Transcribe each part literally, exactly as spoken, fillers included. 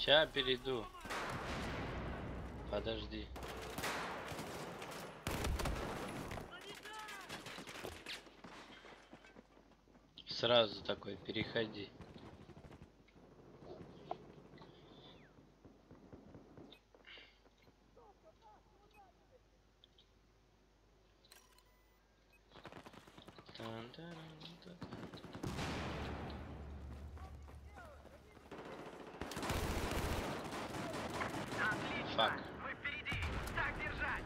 Ща перейду. Подожди. Сразу такой переходи. Фак. Мы впереди! Так держать!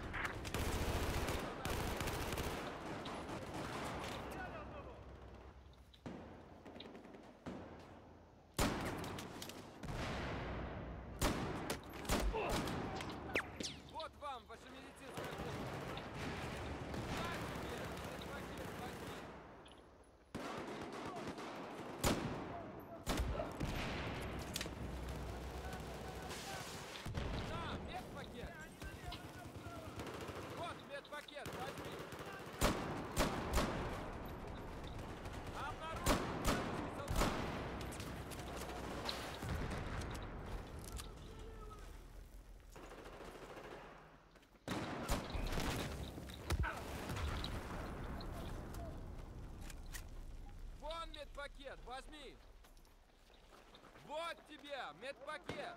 Вот вам ваша медицинская помощь! На, медпакет! Вот медпакет, возьми! Обнаружен вражеский солдат! Вон медпакет, возьми! Вот тебе медпакет!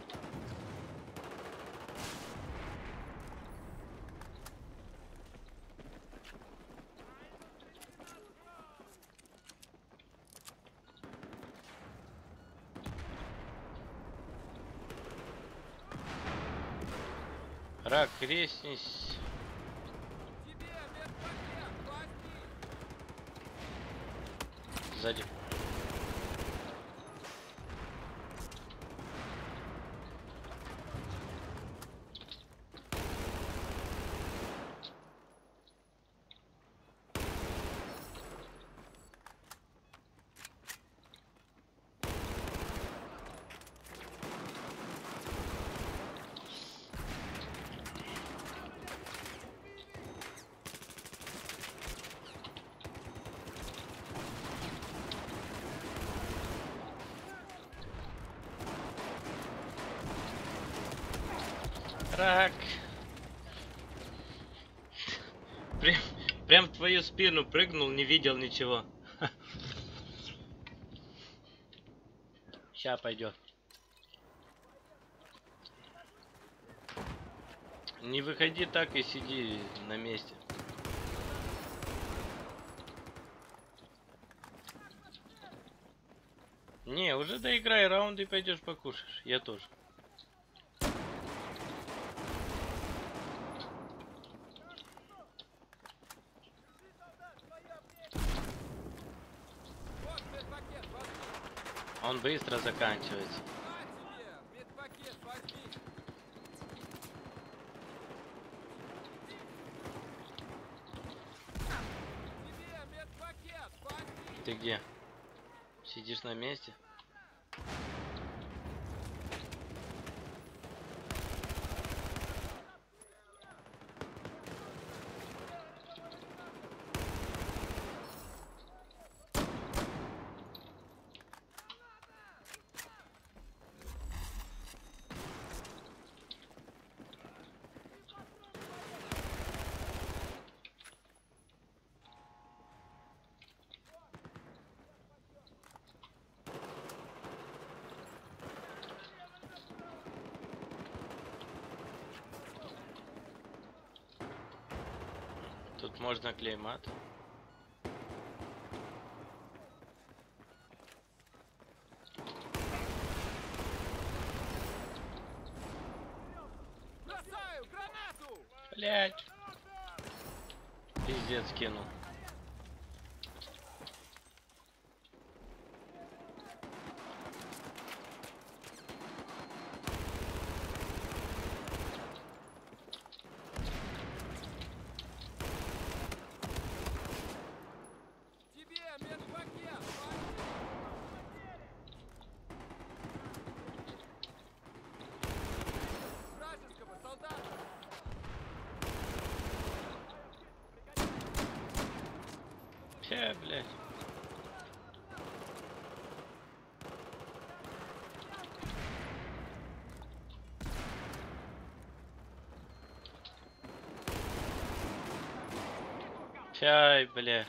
Рак, резнись. Тебе медпакет, возьми! Сзади. Рак. Прям, прям в твою спину прыгнул, не видел ничего. Ща пойдет. Не выходи так и сиди на месте. Не, уже доиграй раунд и пойдешь покушаешь. Я тоже. Вот медпакет, возьми! Он быстро заканчивается. На тебе медпакет, возьми! Тебе медпакет, возьми! Ты где? Сидишь на месте? Тут можно клеймат. Бросаю гранату! Блять. Пиздец кинул. Тебе медпакет, возьми! Вражеского солдата! Че, блять. Ай, бля.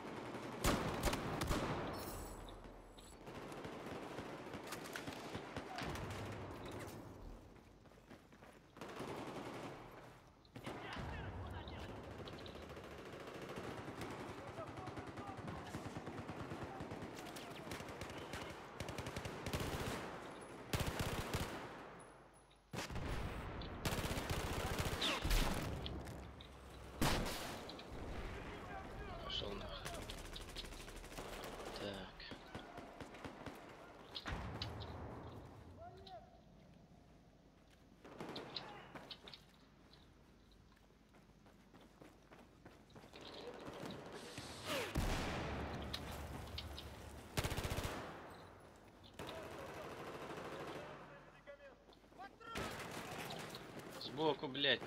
Пошел нахуй. Так. Сбоку, блядь.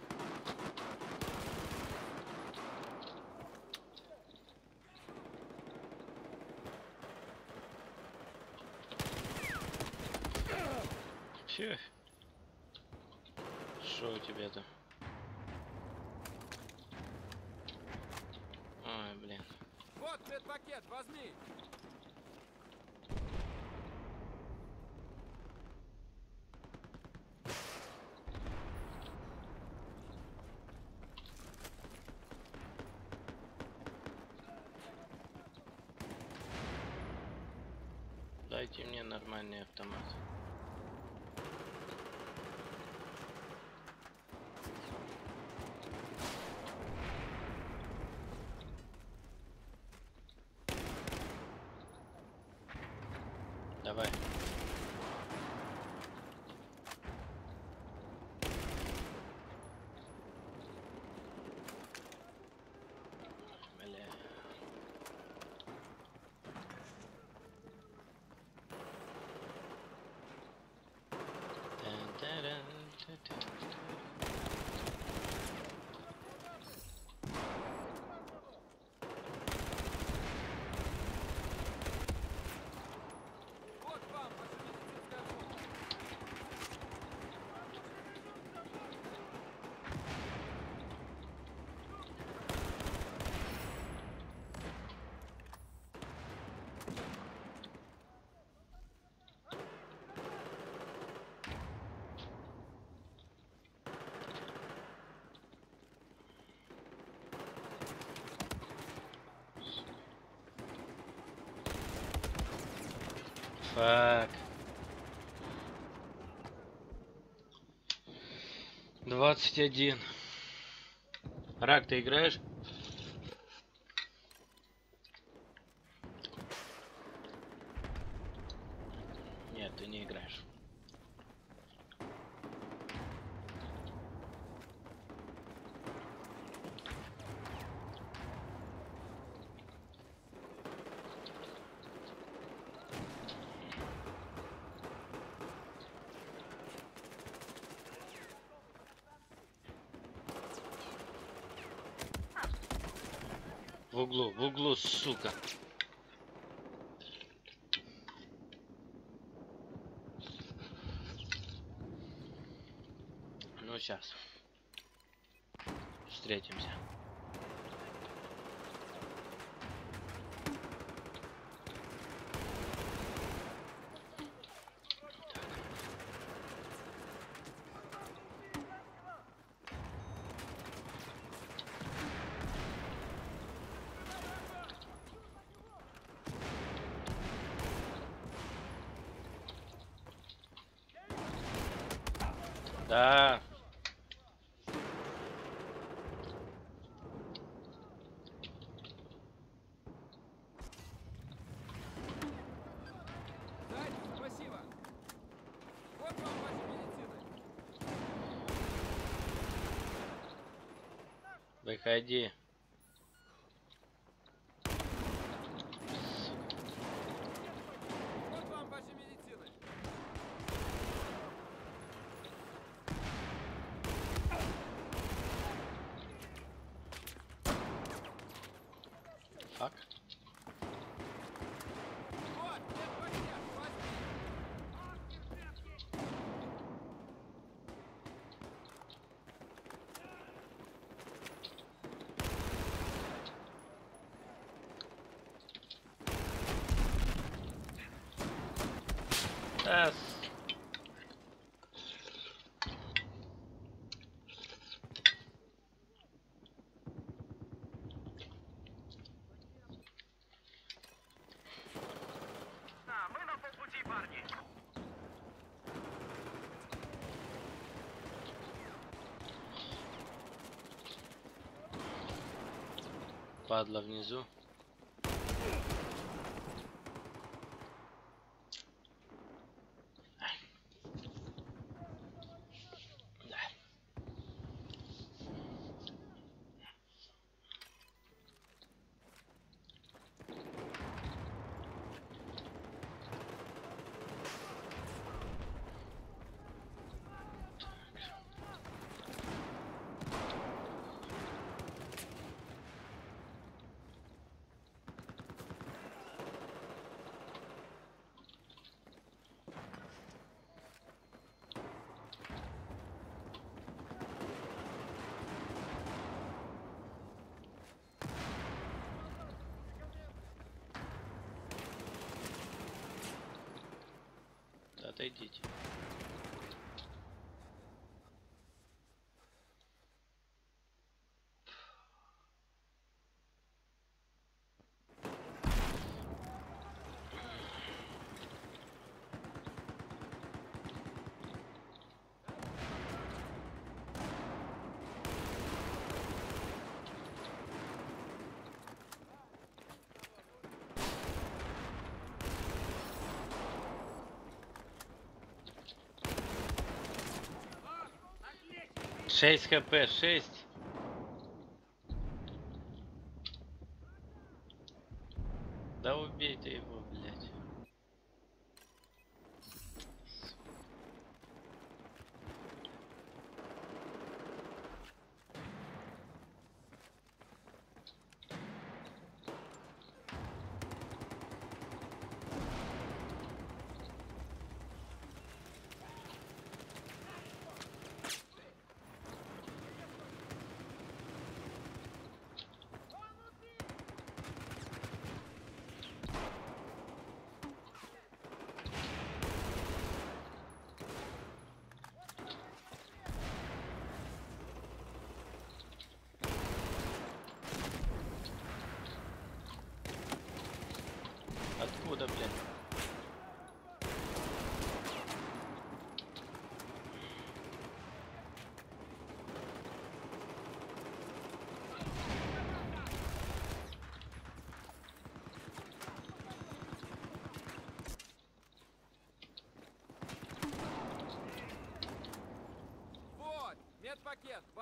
Фу. Что у тебя там? Ой, блин. Вот медпакет, возьми. Дайте мне нормальный автомат. Давай. Бля. Вот вам ваша медицинская помощь. Фак. двадцать один. Рак, ты играешь? Нет, ты не играешь. В углу, в углу, сука. Ну сейчас. Встретимся. Да. Дайте, спасибо. Вот вам ваша медицина. Выходи. Вот вам ваша медицина. Фак. Вот медпакет, возьми. Эс. А, мы на полпути, парни. Падла внизу. Отойдите. шесть хп, шесть. Да убей ты его, блядь. Откуда, блядь? Вот, медпакет. Ба-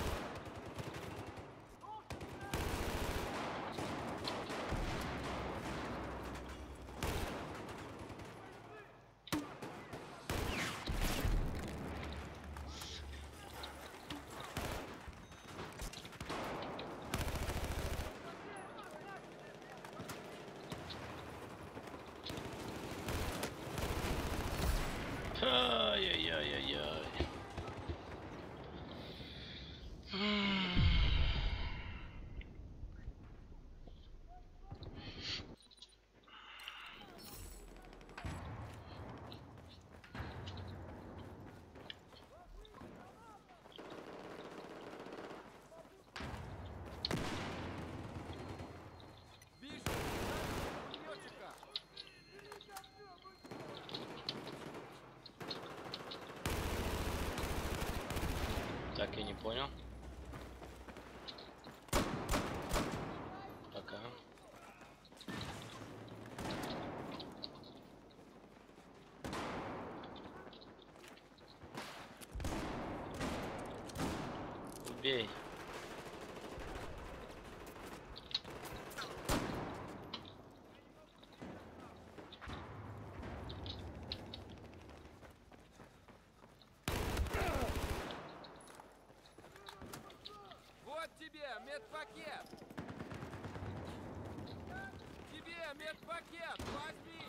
Ай-яй-яй-яй-яй. Вижу. Лётчика. Так, я не понял. Пока. Убей. Вот тебе медпакет. Тебе медпакет. Возьми.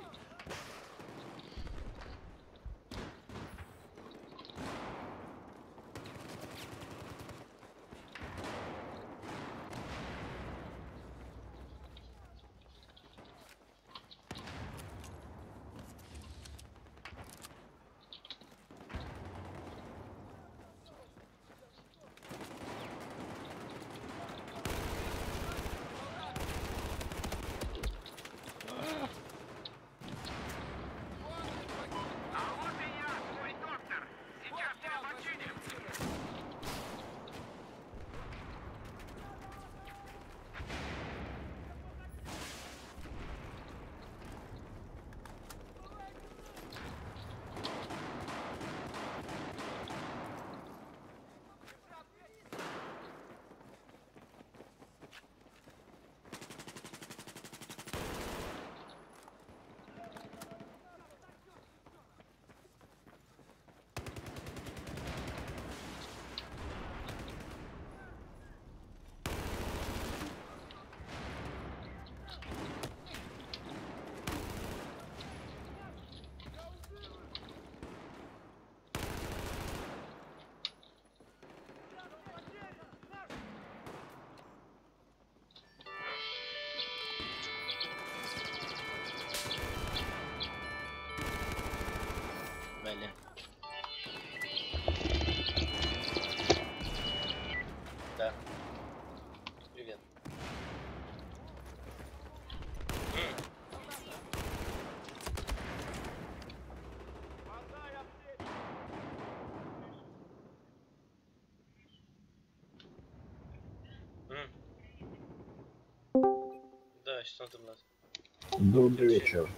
Cześć, co tam nas? Добрый вечер.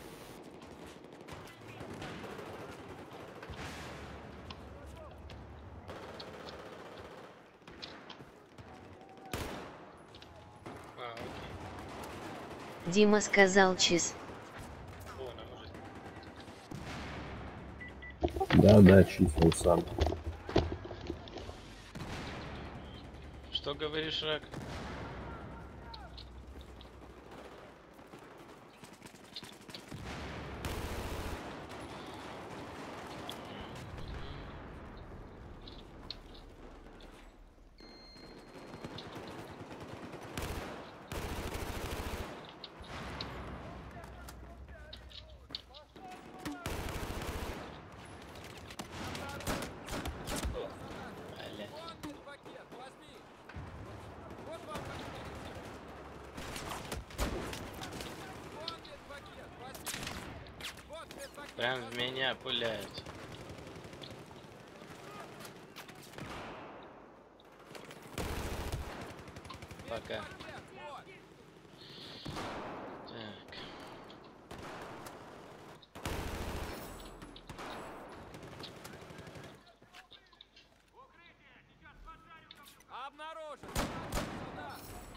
А, окей. Дима сказал чиз. О, на может. Да, да, числил сам. Что говоришь, Рак? Блядь. Вот медпакет, возьми. Вот вам пакет. Вот медпакет, возьми. Вот медпакет. Прям в возьми. меня пуляют. Пока. Медпакет, вот. Так. Обнаружен. Сюда.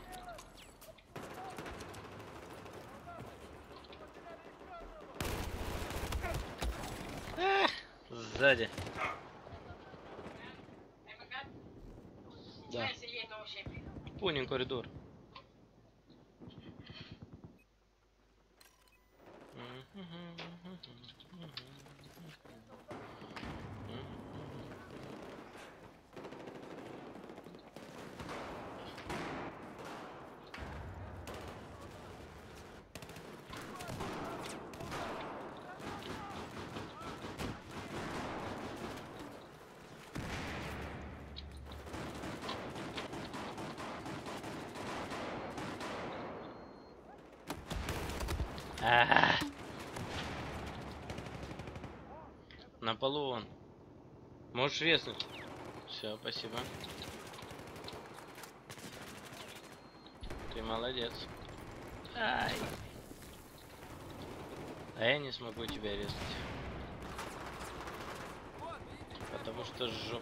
Сзади. Да. Понял коридор. А-а-а. На полу он. Можешь резнуть. Все, спасибо. Ты молодец. Ай. А я не смогу тебя резнуть. Вот, видите? Потому что сжег.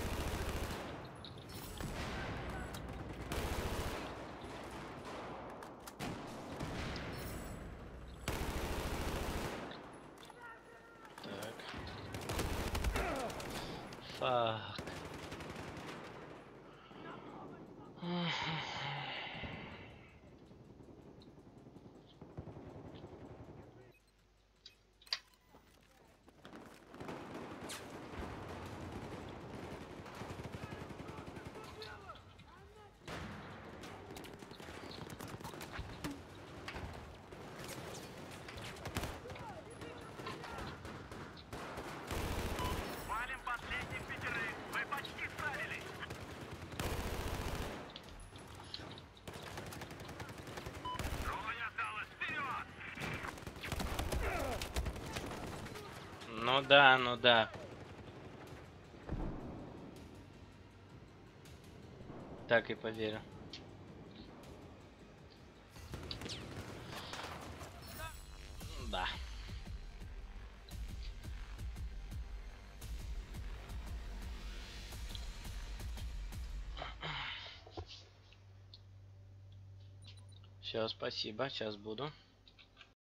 Так. Фак. Валим последних пятерых. Мы почти справились. Ругань осталась. Вперед! Ну да, ну да. Так и поверю. Да. Все, спасибо, сейчас буду.